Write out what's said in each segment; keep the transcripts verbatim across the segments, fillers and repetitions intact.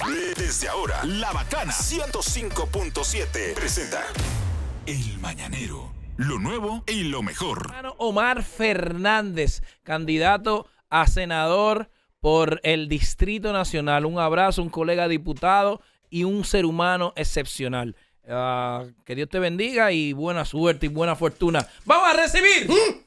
Desde ahora, La Bacana ciento cinco punto siete presenta El Mañanero. Lo nuevo y lo mejor. Omar Fernández, candidato a senador por el Distrito Nacional. Un abrazo, un colega diputado y un ser humano excepcional. Uh, que Dios te bendiga y buena suerte y buena fortuna. ¡Vamos a recibir!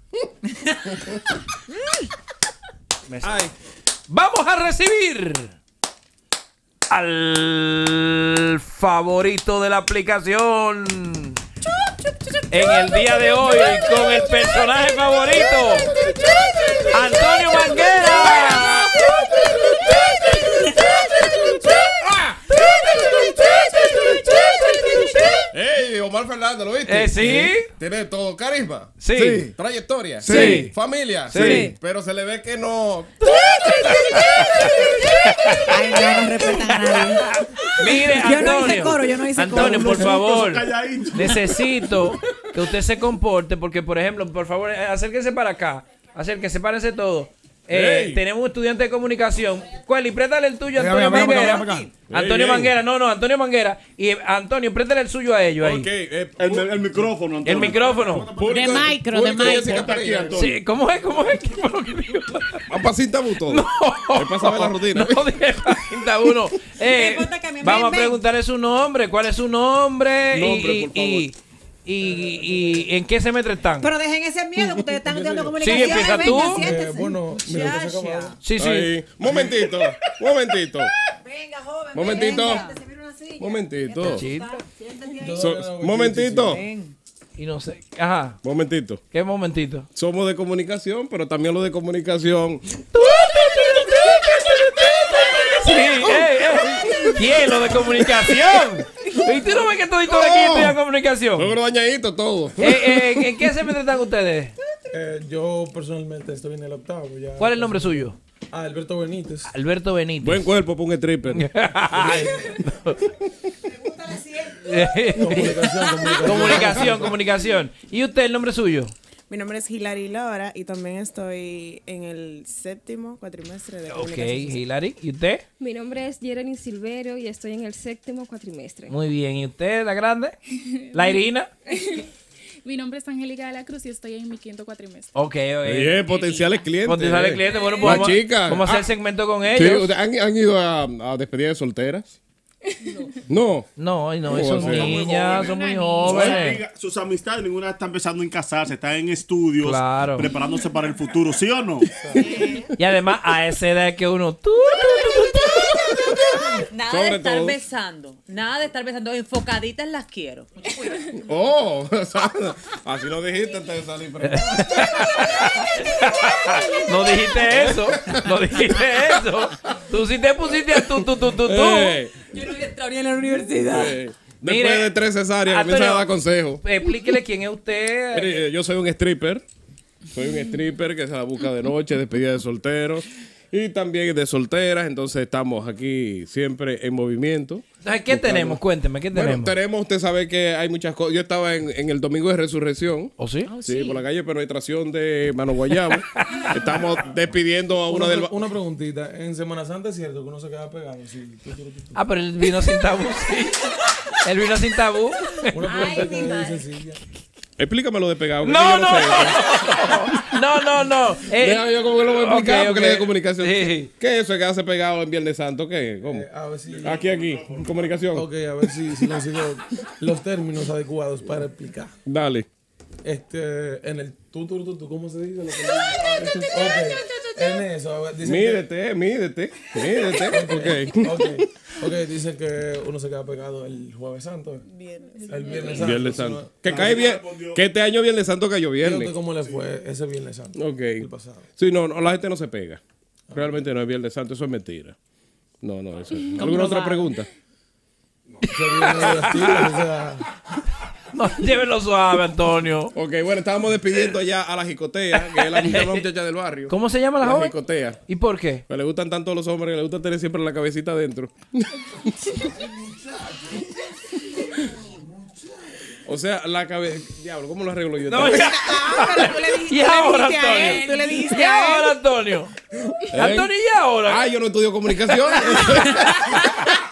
Ay. ¡Vamos a recibir al favorito de la aplicación! En el día de hoy, con el personaje favorito, Antonio Manguera. ¡Ey! Omar Fernández, ¿lo viste? Eh, ¿sí? Tiene todo carisma. Sí. Sí. Trayectoria. Sí. Familia. Sí. Pero se le ve que no. Ay, no, no respetan a nadie. Mire, Antonio. Yo no hice coro, yo no hice Antonio, coro. por favor, necesito que usted se comporte, porque, por ejemplo, por favor, acérquese para acá. Acérquese, párense todos. Eh, Hey. Tenemos un estudiante de comunicación. Cueli, préstale el tuyo a Venga, Antonio venga, venga, Manguera. venga, venga. Antonio Hey, Manguera, no, no, Antonio Manguera. Y eh, Antonio, préstale el suyo a ellos ahí. Ok, eh, El, el micrófono, Antonio. El micrófono. público- De micro, de público micro. Jessica Pereira. Antonio. Sí, ¿cómo es? ¿Cómo es? ¿Qué fue lo que dijo? Van para sin tabú todo. Es para saber la rutina. No, de cinta uno. Eh, Me importa que me- vamos ven, a ven. preguntarle su nombre. ¿Cuál es su nombre? Nombre, y, por y, y, y, y en qué semestre están? Pero dejen ese miedo que ustedes están estudiando comunicación. Sí, empieza tú. Venga, siéntese. Eh, bueno, mira, Ya, que se acaba- ya. Sí, sí. Ahí. Momentito, momentito, Venga, joven. Momentito. venga, siéntese, mira una silla. momentito. Chito. Siéntate ahí. So- momentito, Y no sé. Ajá. momentito. ¿Qué momentito? Somos de comunicación, pero también lo de comunicación. Sí, ey, ey. ¿Quién? Lo de comunicación. ¿Y tú no ves que todito de aquí estudian comunicación? Luego dañadito todo. Eh, eh, ¿En qué semestre están ustedes? Eh, yo personalmente estoy en el octavo ya. ¿Cuál es el nombre suyo? Ah, Alberto Benítez. Alberto Benítez. Buen cuerpo para un stripper. Comunicación, comunicación. Comunicación, comunicación. ¿Y usted, el nombre suyo? Mi nombre es Hilary Laura y también estoy en el séptimo cuatrimestre de Ok, comunicación social. Hilary. ¿Y usted? Mi nombre es Jeremy Silverio y estoy en el séptimo cuatrimestre. Muy bien. ¿Y usted, la grande? ¿La Irina? Mi nombre es Angélica de la Cruz y estoy en mi quinto cuatrimestre. Ok, ok. Oye, potenciales clientes. Potenciales eh. clientes. Bueno, La pues vamos, chica. vamos a hacer Ah, segmento con sí, ellos. ¿ustedes ¿han, han ido a, a despedida de solteras? No. No, no, ¿Cómo son va a ser? niñas, son muy Sus jóvenes. amigas, sus amistades, ninguna está empezando en casarse, está en estudios, Claro. preparándose para el futuro, ¿sí o no? Y además, a esa edad que uno... tú, tú, tú, tú, tú. Nada Sobre de estar todo. besando. Nada de estar besando. Enfocaditas las quiero. Oh, así lo dijiste antes de salir. Pero... No dijiste eso. No dijiste eso. Tú sí te pusiste a tú, tú, tú, tú, tú. Eh, Yo no voy a entrar ni en la universidad. eh, Mire, después de tres cesáreas Antonio, comienzan a dar consejos. Explíquele quién es usted. Mire, eh, yo soy un stripper. Soy un stripper que se la busca de noche, despedida de solteros. Y también de solteras. Entonces estamos aquí siempre en movimiento. Entonces, ¿qué tenemos? Cuénteme, ¿qué Bueno, tenemos? tenemos, usted sabe que hay muchas cosas. Yo estaba en, en el domingo de resurrección. ¿O sí? Sí, por la calle Penetración de Mano Guayabo. Estamos despidiendo a una, Una, del. pre- una preguntita. En Semana Santa es cierto que uno se queda pegado. Sí, tú, tú, tú, tú. Ah, pero él vino sin tabú, sí. Él vino sin tabú. Una preguntita muy sencilla. Explícame lo de pegado. que No, yo no, sé. no, no, no. Eh, Déjame yo cómo que lo voy a explicar ok, porque ok. le de comunicación. Sí. ¿Qué es eso que hace pegado en Viernes Santo? ¿Qué? ¿Cómo? Eh, a ver si. Aquí, aquí, en comunicación. Ok, a ver si, si consigo los términos adecuados para explicar. Dale. Este, en el tú, tú, tú, tú, ¿cómo se dice? Lo que- Ok, en eso, a ver, dicen que- Mídete, mídete, mídete. Ok. Ok, ok, dicen que uno se queda pegado el Jueves Santo. ¿eh? Viernes. El Viernes Santo. Viernes si Santo. no- Que Ah, cae bien. Que este año Viernes Santo cayó ¿y a usted viernes. cómo le fue ese Viernes Santo? Ok. El pasado. Sí, no, no, la gente no se pega. Realmente no es Viernes Santo, eso es mentira. No, no, eso. ¿Alguna otra pregunta? Ese Viernes de las tigres, o sea, No, llévelo suave, Antonio. Ok, bueno, estábamos despidiendo ya a la jicotea, que es la muchacha, la muchacha del barrio. ¿Cómo se llama la La joven? jicotea. ¿Y por qué? Que le gustan tanto los hombres que le gusta tener siempre la cabecita adentro. O sea, la cabeza. Diablo, ¿cómo lo arreglo yo? No, ya. Ah, pero tú le dijiste, ¿Y tú le ahora, dijiste a él, Antonio? tú le dijiste ¿Y a él. ahora, Antonio? Antonio, ¿y ahora? Ah, yo no estudio comunicación.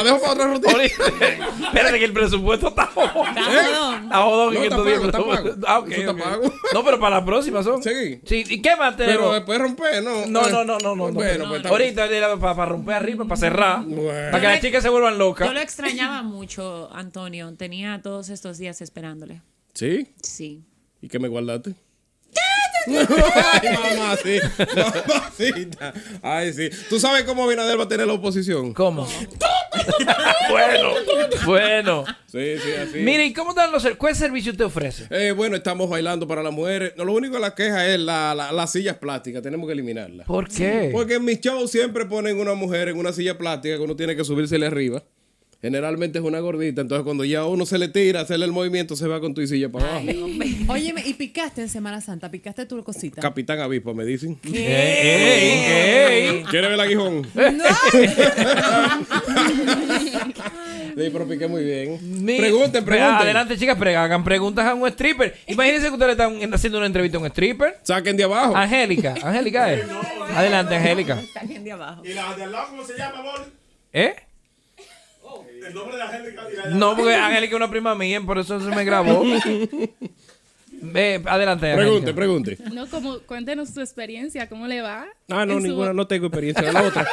la dejo para otra rutina. Espérate que el presupuesto está jodón. Está jodón. Está jodón. No, que está estos días pago, está no- pago. Ah, ok, Eso está ok. pago. No, pero para la próxima son. Sí. Sí. ¿Y qué más tenemos? Pero después romper, ¿no? No, no, no, no, no. no. Bueno, pues está- Ahorita para romper arriba, para cerrar. Bueno. Para que las chicas se vuelvan locas. Yo lo extrañaba mucho, Antonio. Tenía todos estos días esperándole. ¿Sí? Sí. ¿Y qué me guardaste? Ay, mamá, sí. Mamacita. Ay, sí. ¿Tú sabes cómo Abinader va a tener la oposición? ¿Cómo? bueno, bueno. Sí, sí, así. Mire, ¿y cómo están los ser- ¿Cuál servicio te ofrece? Eh, bueno, estamos bailando para las mujeres. No, lo único que la queja es la, la- las sillas plásticas. Tenemos que eliminarlas. ¿Por qué? Porque en mis shows siempre ponen una mujer en una silla plástica que uno tiene que subírsele arriba. Generalmente es una gordita. Entonces, cuando ya uno se le tira, hacerle el movimiento, se va con tu silla para abajo. Óyeme, ¿y picaste en Semana Santa? ¿Picaste tu cosita? Capitán Avispa, me dicen. ¡Ey, ey, ey! ¿Quieres ver el aguijón? Sí, pero piqué muy bien. Mi- Pregunten, pregunten. Adelante, chicas, pre- hagan preguntas a un stripper. Imagínense que ustedes le están haciendo una entrevista a un stripper. Saquen de abajo. Angélica, Angélica es. Adelante, Angélica. Saquen de abajo. ¿Y la de al lado cómo se llama, amor? ¿Eh? El nombre de Angélica. y la de al No, lado. porque Angélica es una prima mía, por eso se me grabó. Ve, adelante, Pregunte, Angélica. pregunte. No, como, cuéntenos tu experiencia, ¿cómo le va? Ah, no, En su- ninguna, no tengo experiencia de la otra.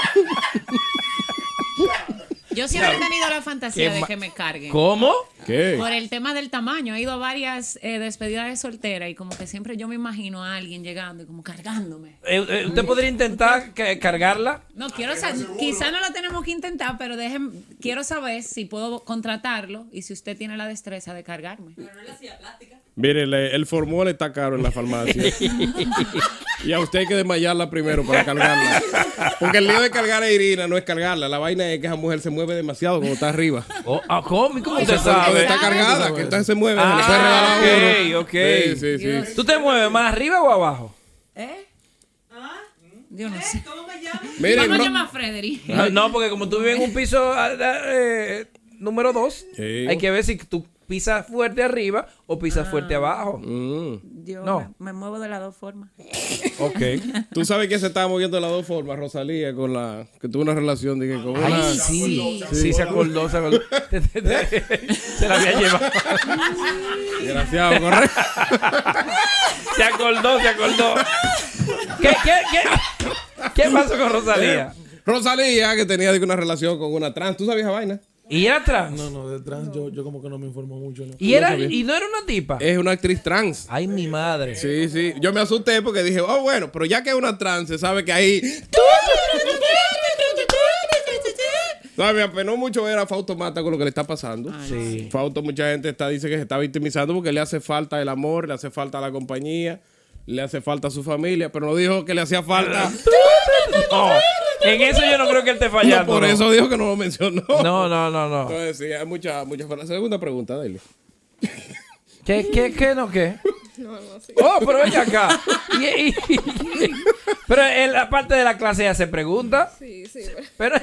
Yo siempre he tenido la fantasía Qué de ma- que me carguen. ¿Cómo? ¿Qué? Por el tema del tamaño. He ido a varias eh, despedidas de soltera y como que siempre yo me imagino a alguien llegando y como cargándome. Eh, eh, ¿Usted podría intentar que- cargarla? No, quiero saber, quizá no lo tenemos que intentar, pero dejen, quiero saber si puedo contratarlo y si usted tiene la destreza de cargarme. Mire, le- el formol está caro en la farmacia. Y a usted hay que desmayarla primero para cargarla. Porque el lío de cargar a Irina no es cargarla. La vaina es que esa mujer se mueve demasiado cuando está arriba. Oh, ah, ¿Cómo? ¿Y ¿Cómo usted Cuando sabe? está cargada, que entonces se mueve. se le puede Ah, regalar a uno. ok, ok. Sí, sí, sí. ¿Tú te mueves más arriba o abajo? ¿Eh? Yo no sé. Miren, Vamos a Ro- llamar a Frederick. No, no, porque como tú vives en un piso ah, ah, eh, número dos, Sí. hay que ver si tú pisas fuerte arriba o pisas fuerte abajo. Mm. Yo No. me, me muevo de las dos formas. Ok. Tú sabes que se estaba moviendo de las dos formas, Rosalía, con la que tuvo una relación dije, con una. Ay, sí. Sí, se acordó, se acordó. Se la había llevado. Desgraciado, correcto. Se acordó, se acordó. ¿Qué, qué, qué? ¿Qué pasó con Rosalía? Rosalía, que tenía digo, una relación con una trans. ¿Tú sabías esa vaina? ¿Y era trans? No, no, de trans yo, yo como que no me informo mucho. ¿no? ¿Y, era, sabía. ¿Y no era una tipa? Es una actriz trans. Ay, mi madre. Sí, sí. Yo me asusté porque dije, oh, bueno, pero ya que es una trans, se sabe que ahí. ¿Sabes? Me apenó mucho ver a Fausto Mata con lo que le está pasando. Sí. Fausto, mucha gente está, dice que se está victimizando porque le hace falta el amor, le hace falta la compañía, le hace falta a su familia, pero no dijo que le hacía falta. No, en eso yo no creo que él te fallando. No, por no. eso dijo que no lo mencionó. No, no, no, no. Entonces, sí, hay muchas, muchas. La segunda pregunta, dale. ¿Qué, qué, qué, no, qué? Oh, pero ven acá. Y- y- y- pero en la parte de la clase ya se pregunta. Sí, sí. Pero,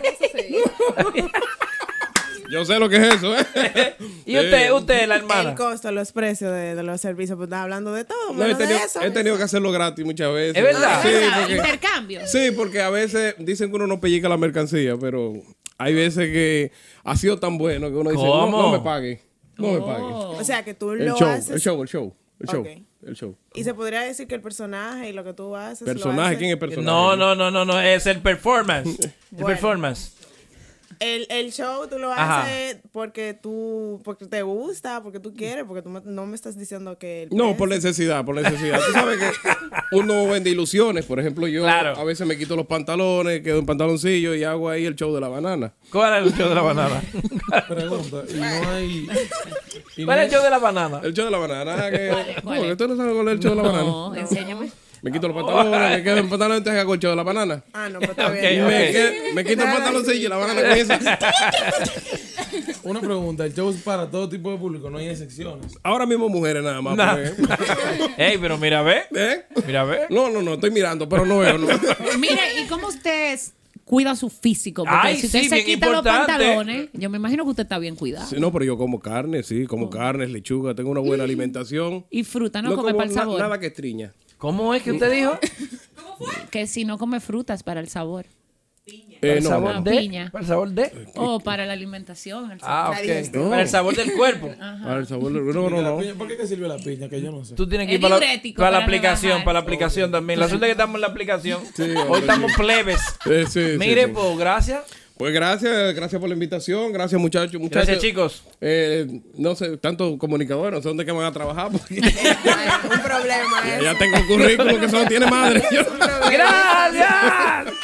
Yo sé lo que es eso, ¿eh? y usted, usted, la El hermana. costo, los precios de, de los servicios, pues estás hablando de todo, No, he menos de tenido, eso. he tenido que hacerlo gratis muchas veces. ¿Es verdad? Sí, ¿Verdad? porque, Intercambio. sí, porque a veces dicen que uno no pellica la mercancía, pero hay veces que ha sido tan bueno que uno dice, no, ¿Cómo? no me pague. No me pague. O sea, que tú El lo show, haces. el show, el show, el show, Ok. el show. Y se podría decir que el personaje y lo que tú haces. lo Personaje, haces- ¿quién es personaje? No, no, no, no, no, es el performance. El Bueno. performance. El, el show tú lo Ajá. haces porque tú, porque te gusta, porque tú quieres, porque tú me- no me estás diciendo que... el No, precio- por necesidad, por necesidad. Tú sabes que uno vende ilusiones. Por ejemplo, yo Claro. a veces me quito los pantalones, quedo en pantaloncillo y hago ahí el show de la banana. ¿Cuál es el show de la banana? Pregunta, y no hay... y no ¿Cuál es el hay- show de la banana? El show de la banana. Que, cuál no, es? que tú no sabes cuál es el show de la banana. No, enséñame. Me quito los pantalones, me quedo en pantalones, entonces hago el show de la banana. Ah, no, pues está Ok, bien. ok. Me, quedo- me quito el pantaloncillo y la banana comienza. Una pregunta, el show es para todo tipo de público, no hay excepciones. Ahora mismo mujeres nada más. Nah. por ejemplo. Ey, pero mira, ve. ¿Eh? Mira, ve. No, no, no, estoy mirando, pero no veo. No. Mire, ¿y cómo usted cuida su físico? Porque Ay, si usted sí, se bien quita importante. los pantalones, yo me imagino que usted está bien cuidado. Sí, no, pero yo como carne, sí, como carne, lechuga, tengo una buena alimentación. Y fruta, no, No come como para el na- sabor. nada que estriña. ¿Cómo es que usted dijo? Que si no come frutas para el sabor. ¿Para el no, sabor no. de? Piña. ¿Para el sabor de? O para la alimentación. el Ah, sabor. ok. No. Para el sabor del cuerpo. Para el sabor del- no, no, La no. piña, ¿por qué te sirve la piña? Que yo no sé. Tú tienes que Es ir para la, diurético para la para aplicación, rebajar. para la aplicación también. La suerte es que estamos en la aplicación. hombre, Hoy estamos sí. plebes. Eh, sí, sí, Mire, sí. pues, gracias. Pues gracias, gracias por la invitación, gracias muchachos. muchachos. Gracias, chicos. Eh, no sé, tanto comunicadores, no sé dónde que van a trabajar porque Un problema. ya tengo un currículum que solo tiene madre. Gracias.